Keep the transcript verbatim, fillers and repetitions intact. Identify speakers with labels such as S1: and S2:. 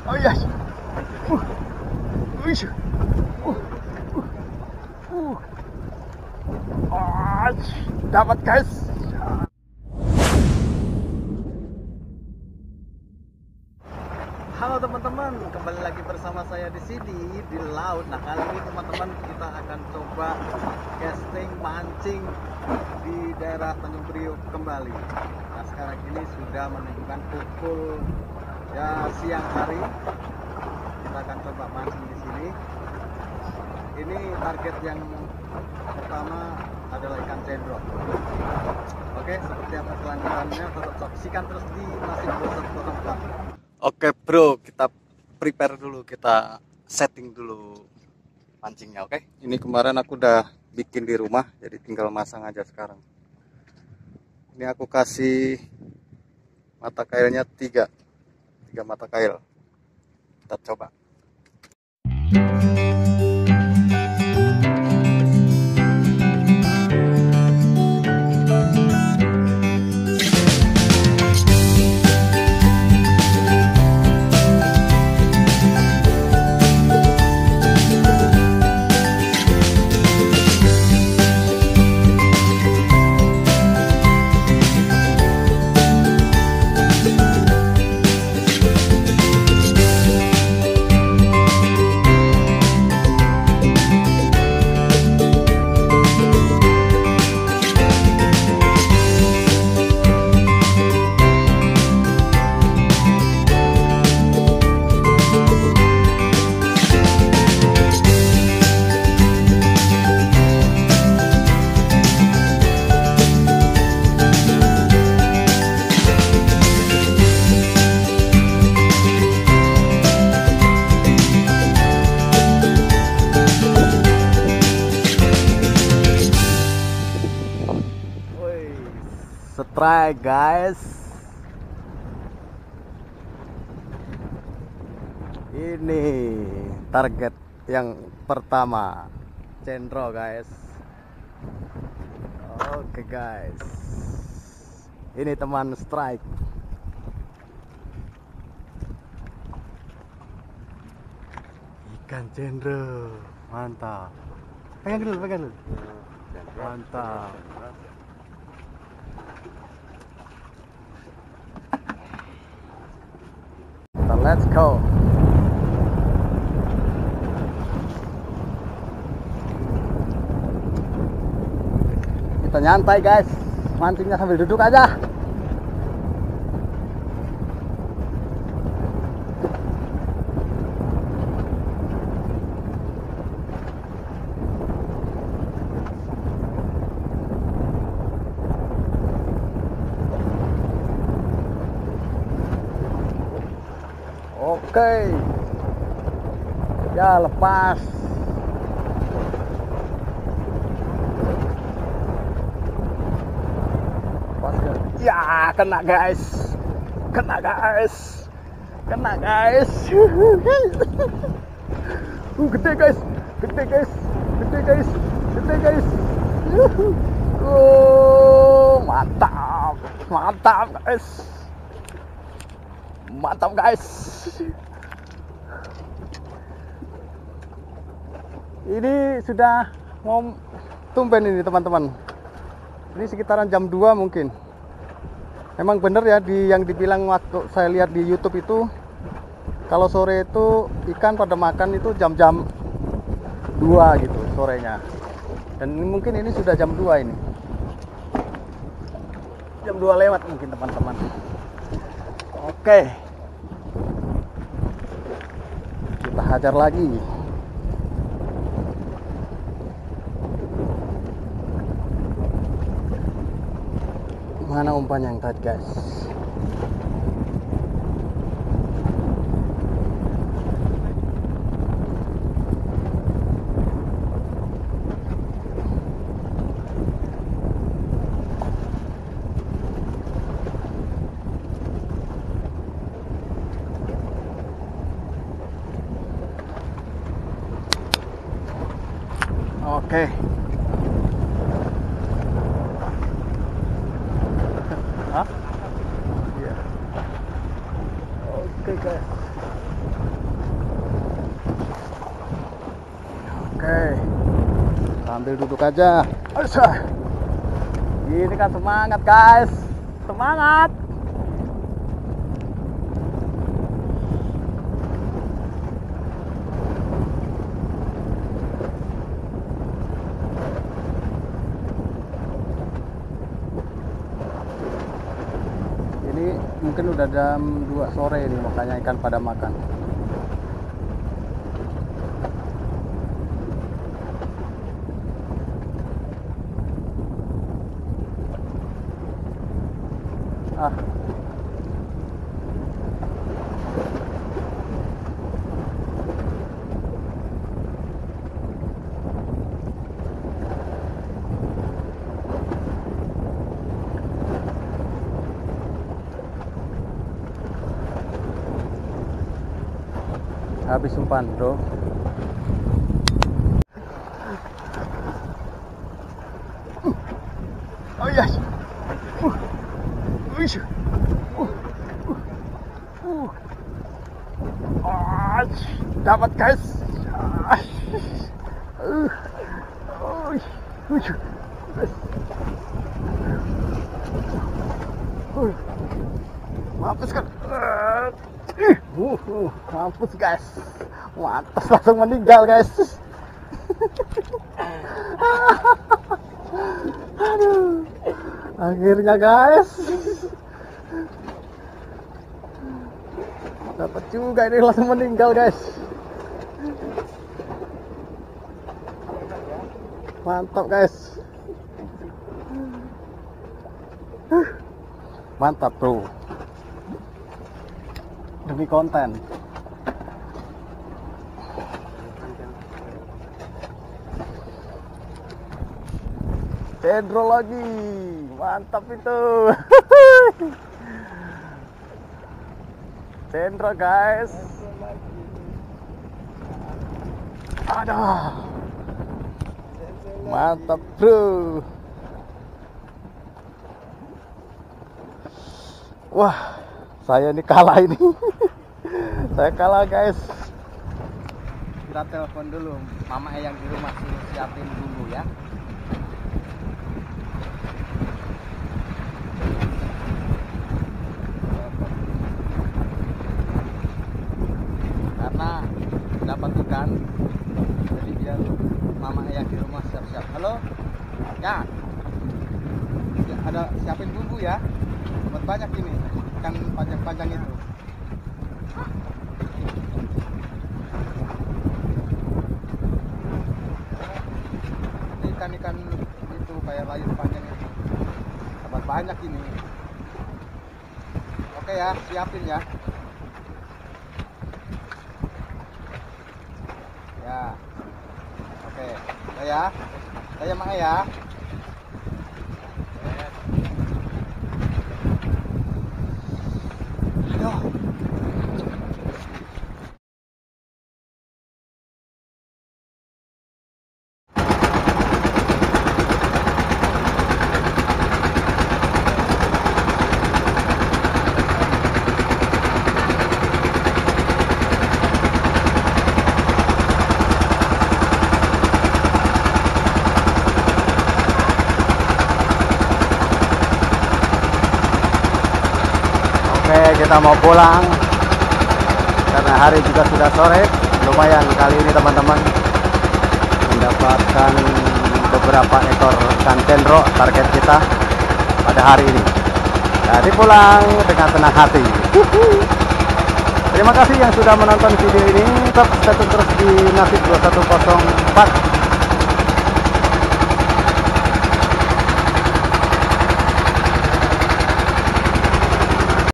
S1: Oh iya. Uh. Wih. Uh. Uh. Uh. Ah, dapat guys. Halo teman-teman, kembali lagi bersama saya di sini di laut. Nah kali ini teman-teman kita akan coba casting mancing di daerah Tanjung Priok kembali. Nah sekarang ini sudah menunjukkan pukul ya siang hari. Kita akan coba mancing di sini. Ini target yang pertama adalah ikan cendro. Oke, seperti apa kelanjutannya tetap saksikan terus di Masih Bosan Tempat. Oke bro, kita prepare dulu, kita setting dulu mancingnya, oke? Ini kemarin aku udah bikin di rumah, jadi tinggal masang aja sekarang. Ini aku kasih mata kailnya tiga, tiga mata kail. Kita coba. Strike guys, ini target yang pertama, cendro guys. Oke guys, ini teman strike. Ikan cendro, mantap. Pegang dulu, pegang dulu. Mantap. Let's go. Kita nyantai guys, mancingnya sambil duduk aja. Oke, ya lepas. Lepas ya, kena guys, kena guys, kena guys. uh, gede guys, gede guys, gede guys, gede guys. Oh, mantap, mantap guys, mantap guys. Ini sudah mau tumben ini teman-teman. Ini sekitaran jam dua mungkin. Emang bener ya di yang dibilang waktu saya lihat di YouTube itu, kalau sore itu ikan pada makan itu jam-jam dua gitu sorenya. Dan ini, mungkin ini sudah jam dua ini. Jam dua lewat mungkin teman-teman. Oke. Kita hajar lagi. Mana umpan yang tadi guys? Oke. Hah? Iya. Oke guys. Oke, sambil duduk aja. Asah. Ini kan semangat guys, semangat. Ini mungkin udah jam dua sore nih, makanya ikan pada makan. Ah. Habis umpan, bro. Oh yes. Uh. Uish. Uh. Uh. Uh. Dapat guys. Uh. Oh. Uish. Uh. Mampus kan. Uh. Uh, uh, mampus guys, mampus langsung meninggal guys. Aduh, akhirnya guys, dapat juga ini, langsung meninggal guys. Mantap guys, mantap bro. Demi konten. Cendro lagi, mantap itu. Cendro guys. Ada. Mantap bro. Wah, saya ini kalah ini. Saya kalah guys. Kita telepon dulu mama yang di rumah, siapin bumbu ya. Karena dapat ikan, jadi biar mama yang di rumah siap-siap. Halo ya, ya, ada siapin bumbu ya, buat banyak ini ikan panjang-panjang itu. Ikan-ikan itu kayak layar panjang itu dapat banyak ini. Oke ya, siapin ya. Ya, oke, saya, saya mak ya. Ayo. Kita mau pulang karena hari juga sudah sore. Lumayan kali ini teman-teman mendapatkan beberapa ekor ikan cendro target kita pada hari ini. Jadi pulang dengan tenang hati. Terima kasih yang sudah menonton video ini. Tetap stay terus di Nasib dua satu nol empat.